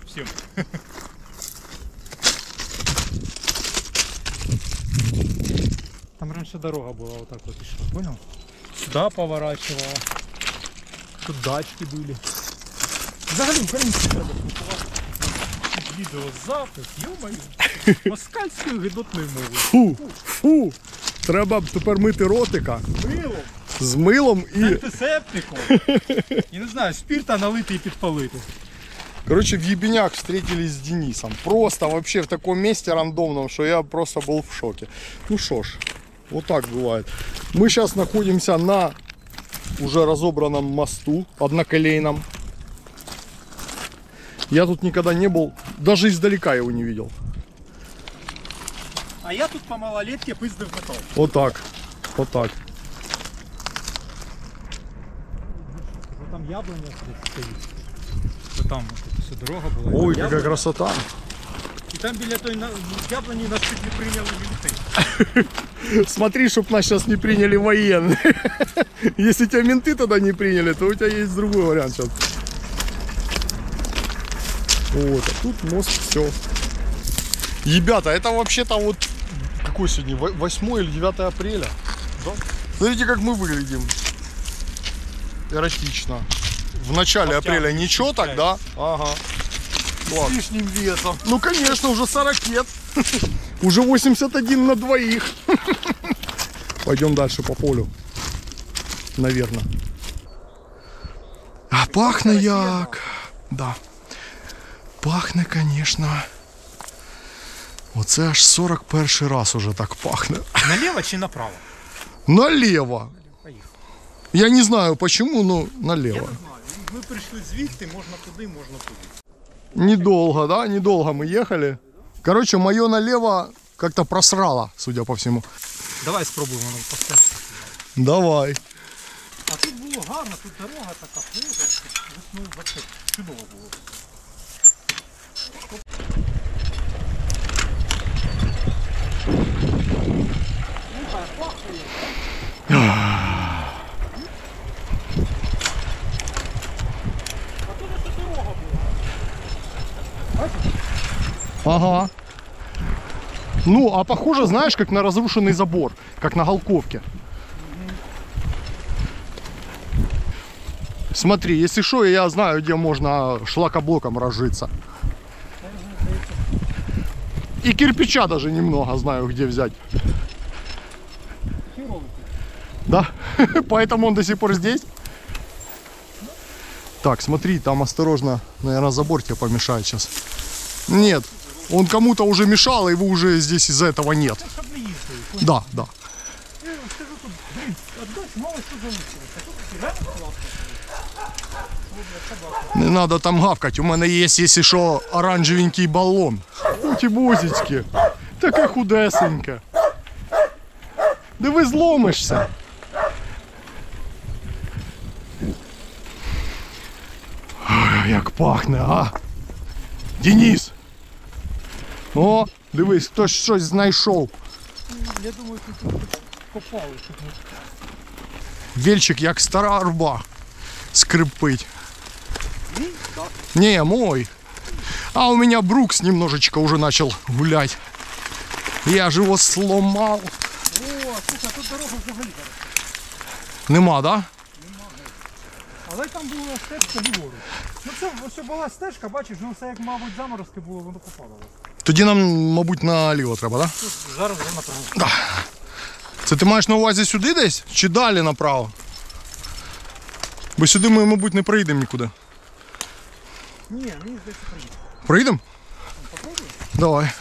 Всем. Там раньше дорога была вот так вот и что, понял? Сюда поворачивала. Тут дачки были. Взагалі, українські треба спілкувати. Відеозапис, ё-моё. Москальською гидотною мовою. Фу. Треба тепер мити ротика. Милом, З милом і... антисептиком. Я не знаю, спирта налити і підпалити. Короче, в Ебенях встретились с Денисом. Просто вообще в таком месте рандомном, что я просто был в шоке. Ну что ж, вот так бывает. Мы сейчас находимся на уже разобранном мосту, одноколейном. Я тут никогда не был, даже издалека его не видел. А я тут по малолетке пиздив метал. Вот так, вот так. Там яблоня стоїть. Там все дорога була. Ой, какая красота. І там біля той яблоні нас чуть не прийняли менти. Смотри, чтоб нас сейчас не приняли военные. Если тебя менты тогда не приняли, то у тебя есть другой вариант сейчас. Вот, а тут мост, все. Ребята, это вообще-то вот... Какой сегодня? 8 или 9 апреля? Да? Смотрите, как мы выглядим. Эротично. В начале апреля ничего так, да? Ага. С лишним весом. Ну, конечно, уже 40 лет. Уже 81 на двоих. Пойдем дальше по полю. Наверное. А пахне як. Да. Пахне, конечно. Оце аж 41 раз уже так пахне. Наліво чи направо? Налево. Поїхали. Я не знаю почему, но Я налево. не знаю. Ми прийшли звідти, можна туди, можна туди. Недолго, да? Недолго мы ехали. Короче, мое налево как-то просрало, судя по всему. Давай спробуємо нам поставити. Давай. А тут було гарно, тут дорога така плота. Весною вообще чудово було. Ага. Ну, а похоже, знаешь, как на разрушенный забор, как на Голковке. Смотри, если что, я знаю, где можно шлакоблоком разжиться. И кирпича даже немного знаю, где взять. Да? Поэтому он до сих пор здесь. Так, смотри, там осторожно, наверное, забор тебе помешает сейчас. Нет, он кому-то уже мешал, а его уже здесь из-за этого нет. Щоб не їздили. Да, да. Я вам скажу, тут, блин, отдать мало що залишилось. А тут реально класно. Не надо там гавкать, у мене є, якщо що, оранжевенький баллон. Тібузечки, така худесенька. Диви, зломишся. Ой, як пахне, а? Денис! О, дивись, хтось щось знайшов. Я думаю, тут копали. Вельчик, як стара арба, скрипить. Не, мой. А у меня Брукс немножечко уже начал гулять. Я же его сломал. О, слухай, тут дорога взагалі зараз. Нема, да? Але там була стежка ліворуч. Ну це ось була стежка, бачиш, ну все як, мабуть, заморозки було, воно попадало. Тоді нам, мабуть, наліво треба, да? Тут зараз вже направо. Да. Це ти маєш на увазі сюди десь? Чи далі направо? Бо сюди ми, мабуть, не проїдемо нікуди. Ні, мені здається, приїхав. Проїдемо? Попробуй. Давай.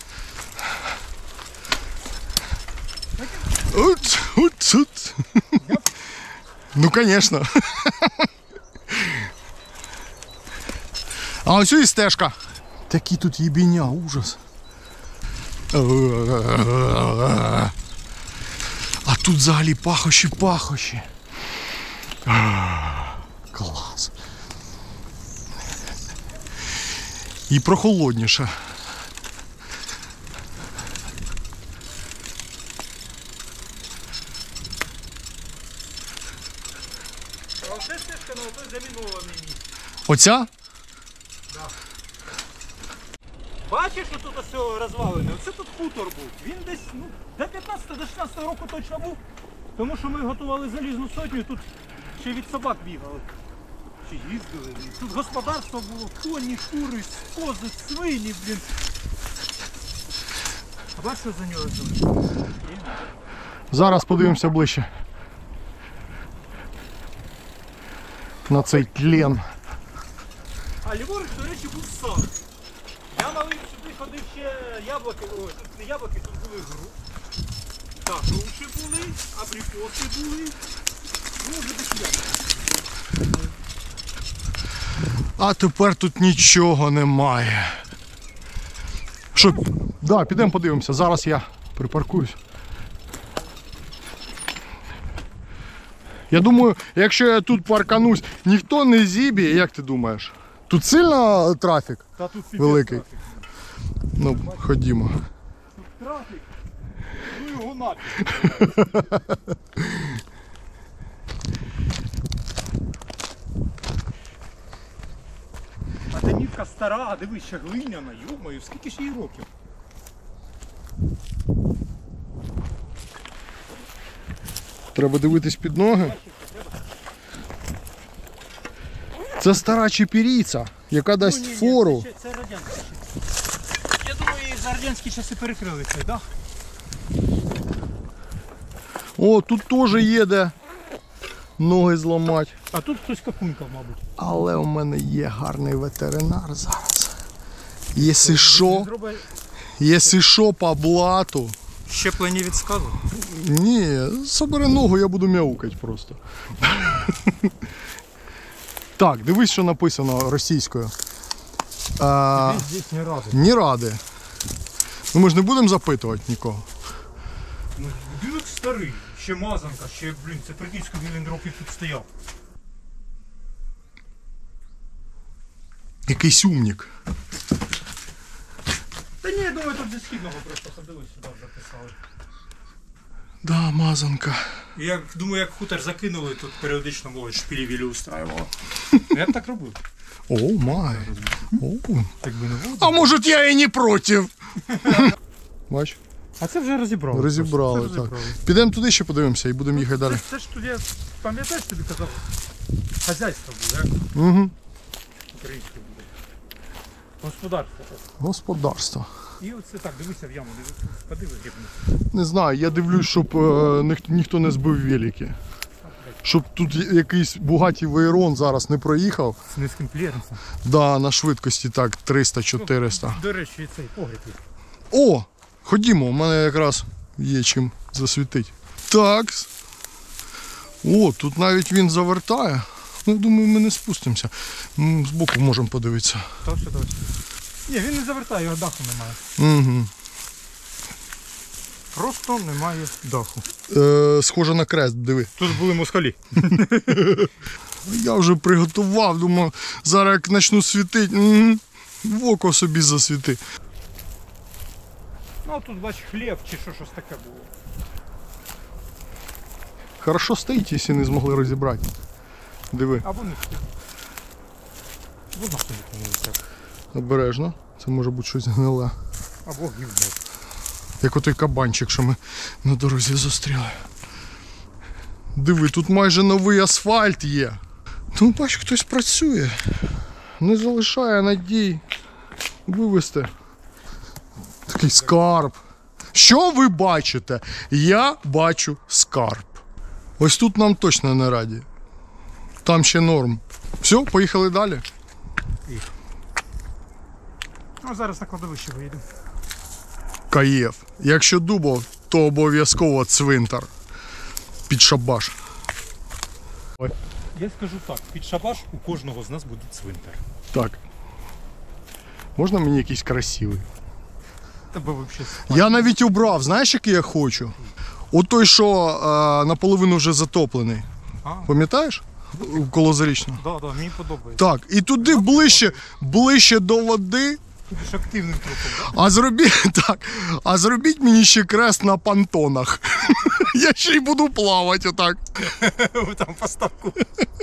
От. Ну, конечно. А ось і стежка. Такі тут єбеня, ужас. А тут взагалі пахощі. Клас. І прохолодніше. А оце стежка на отой замінований місці. Оця? Бачиш, що тут ось розвалене? Оце тут хутор був. Він десь до 15-16 року точно був. Тому що ми готували залізну сотню, тут ще від собак бігали. Чи їздили. Тут господарство було, коні, кури, кози, свині, блін. А бачиш, що за нього зробили? Зараз подивимося ближче. На цей тлен. А ліворуч, до речі, був сад. Я налив сюди, ходив ще яблуки. Ой, тут не яблуки, тут були Так, груші були, абрикоси були. Ну, вже десь яблуки. А тепер тут нічого немає. Що? Да, підемо подивимося. Зараз я припаркуюсь. Я думаю, якщо я тут парканусь, ніхто не зіб'є, як ти думаєш? Тут сильно трафік? Та тут Великий. Ну, ходімо. Трафік. Ну його нафіг. А домівка стара, а дивись, ще глиняна, йомаю, скільки ж їй років? Треба дивитись під ноги. Це стара чепіріця, яка дасть фору. Це радянські часи. Я думаю, її за радянські часи перекрили цей дах. О, тут теж є де ноги зламати. А тут хтось капунькав, мабуть. Але у мене є гарний ветеринар зараз. Якщо що по блату. Щеплення від сказу? Ні, собери ногу, я буду мяукати просто. Так, дивись, що написано російською. Здесь не ради. Не ради. Ну ми ж не будемо запитувати нікого. Ну, будинок старий, ще мазанка, ще, блін, це прикинь, скільки він років тут стояв. Якийсь умник. Та ні, я думаю, тут зі східного просто ходили сюди, записали. Да, мазанка. Я думаю, як хутор закинули, тут періодично молодь шпілі-вілі устраювала. Я б так робив. О, май. О. Так би не було. А може я і не проти. Бач, А це вже розібрали. розібрали. Просто. Це Так. розібрали. Підемо туди ще подивимося і будемо їхати далі. Це ж тут, я пам'ятаєш, тобі казав, хазяйство буде, як Угу. українське буде. Господарство. Господарство. І оце так, дивися в яму, подиви грібну. Не знаю, я дивлюсь, щоб ніхто не збив велики. Щоб тут якийсь Bugatti Veyron зараз не проїхав. З низьким кліренсом. Да, на швидкості так 300-400. До речі, цей погріб є. О! Ходімо, у мене якраз є чим засвітити. Так. О, тут навіть він завертає. Ну, думаю, ми не спустимося. Збоку можемо подивитися. То що далі? Ні, він не завертає, його даху немає. Угу. Просто немає даху. Схоже на крест, диви. Тут були москалі. Я вже приготував, думав, зараз як почну світити, в око собі засвіти. Ну тут бач хліб чи щось таке було. Хорошо стоїть, якщо не змогли розібрати. Диви, Або не хліб. Або нахуй не висяк. обережно. Це може бути щось гниле. Або гівно. Як отой кабанчик, що ми на дорозі зустріли. Диви, тут майже новий асфальт є. Ну, бач, хтось працює. Не залишає надій вивезти такий скарб. Що ви бачите? Я бачу скарб. Ось тут нам точно не раді. Там ще норм. Все, поїхали далі. Ну зараз на кладовище вийду. Каєв. Якщо Дубов, то обов'язково цвинтар. Під шабаш. Я скажу так, під шабаш у кожного з нас буде цвинтар. Так. Можна мені якийсь красивий? Тебе взагалі. Я навіть обрав, знаєш, який я хочу? От той, що наполовину вже затоплений. А, Пам'ятаєш? Коло Зарічного. да, мені подобається. Так, і туди ближче до води. Будеш активним трупом, А зробіть мені ще крест на понтонах. Я ще й буду плавати отак. так? Там поставку.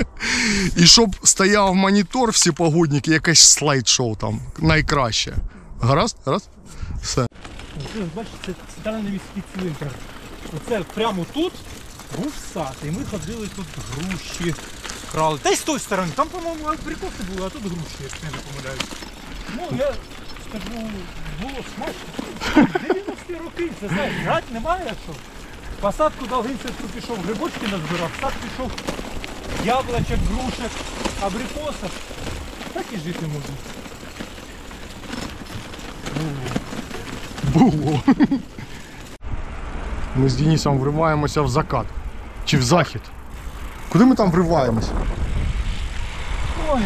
І щоб стояв монітор всі погодники, якесь слайд-шоу там найкраще. Гаразд? Гаразд? Все. Ось, бачите, це центральний міський цвинтар. Оце прямо тут був сад, і ми ходили тут груші крали. Та й з тої сторони, там, по-моєму, абрикоси були, а тут груші, якщо я не помиляюсь. Ну, я скажу, було смачно. 90-ті роки, це знаєш, грати немає що. Посадку Долгинцевську пішов, грибочки назбирав, сад пішов, яблучок, грушек, абрикосів. Так і жити можна. Було. Ми з Денисом вриваємося в закат. Чи в захід. Куди ми там вриваємося? Ой.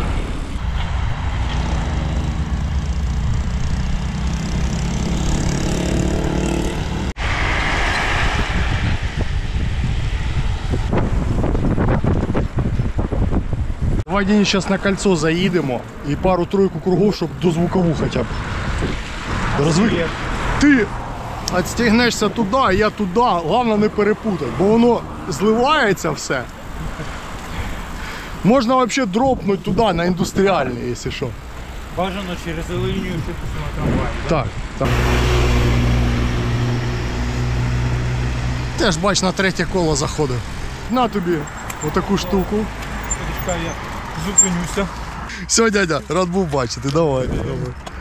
Давай, Денис, зараз на кольцо заїдемо і пару-тройку кругов, щоб до звукову хоча б. Розвик. Ти відстігнешся туди, а я туди. Головне не перепутати, бо воно зливається все. Можна взагалі дропнути туди, на індустріальний, якщо що. Бажано через лінію швидкості на трамваї. Так, так. Теж, бач, на третє коло заходив. На тобі отаку штуку. Почекай, я зупинюся. Все, дядя, рад був бачити, давай.